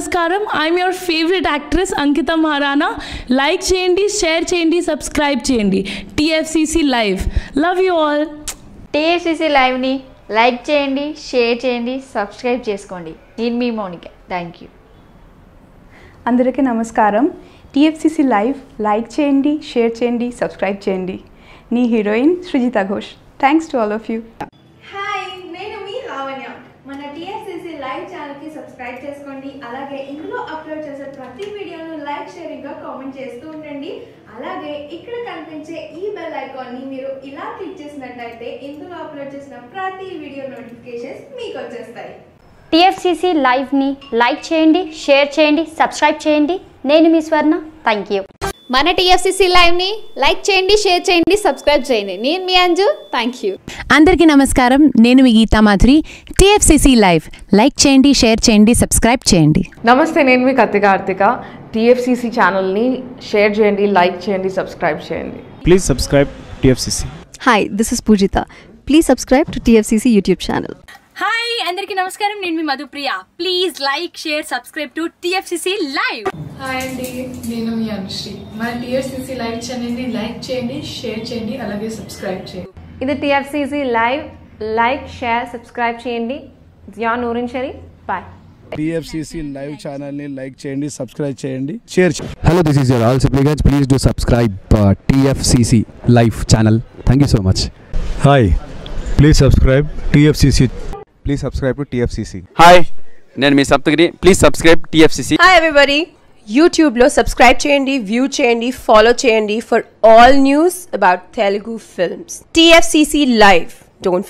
నమస్కారం. I'm your favourite actress Ankita Maharana. Like చేయండి, share చేయండి, సబ్స్క్రైబ్ చేయండి. TFCC live. Love you all. TFCC లైవ్ని లైక్ చేయండి, షేర్ చేయండి, సబ్స్క్రైబ్ చేసుకోండి. నేను మీ మౌనిక. Thank you. అందరికీ నమస్కారం. టీఎఫ్సీసీ లైవ్ లైక్ చేయండి, షేర్ చేయండి, సబ్స్క్రైబ్ చేయండి. నీ heroine Srijita Ghosh. Thanks to all of you. Hi, నేను మీ లావణ్య. మన టీఎఫ్సీసీ లైవ్ ఛానల్కి సబ్స్క్రైబ్ చేసుకోండి. అలాగే ఇందులో అప్లోడ్ చేసే ప్రతి వీడియోను లైక్, షేరింగ్గా కామెంట్ చేస్తూ ఉండండి. అలాగే ఇక్కడ కనిపించే ఈ బెల్ ఐకాన్ని మీరు ఇలా క్లిక్ చేసినట్లయితే ఇందులో అప్లోడ్ చేసిన ప్రతి వీడియో నోటిఫికేషన్స్ మీకు వచ్చేస్తాయి. టీఎఫ్సీసీ లైవ్ని లైక్ చేయండి, షేర్ చేయండి, సబ్స్క్రైబ్ చేయండి. నేను మీ స్వర్ణ. Thank you. మన టీఎఫ్సీసీ లైవ్ని లైక్ చేయండి, షేర్ చేయండి, సబ్స్క్రైబ్ చేయండి. నేను మీ అంజు. Thank you. అందరికీ నమస్కారం. నేను మీ Geetha Madhuri. TFCC live like చేయండి, షేర్ చేయండి, సబ్స్క్రైబ్ చేయండి. నమస్తే, నేను మీ కార్తిక. టీఎఫ్సీసీ ఛానల్ని షేర్ చేయండి, లైక్ చేయండి, సబ్స్క్రైబ్ చేయండి. Please subscribe TFCC. Hi, this is Poojitha. Please subscribe to TFCC YouTube channel. Hi, అందరికీ నమస్కారం. నేను మీ Madhupriya. Please like, share, subscribe to TFCC live. Hi అండి, నేను మీ అనుశ్రీ. మన టీఎఫ్సీసీ లైవ్ ఛానల్ని లైక్ చేయండి, షేర్ చేయండి, అలాగే సబ్స్క్రైబ్ చేయండి. ఇది TFCC live. Like, share, subscribe చేయండి. Zia Noorin Sharif. Bye. TFCC live ఛానల్ని లైక్ చేయండి, సబ్స్క్రైబ్ చేయండి, షేర్ చేయండి. Hello, this is your all Sipligans. Please do subscribe TFCC live channel. Thank you so much. Hi, please subscribe TFCC. Please subscribe to TFCC. Hi, నేను మీ Saptagiri. Please subscribe TFCC. Hi everybody, యూట్యూబ్లో subscribe చేయండి, view చేయండి, follow చేయండి for all news about Telugu films. TFCC live. Don't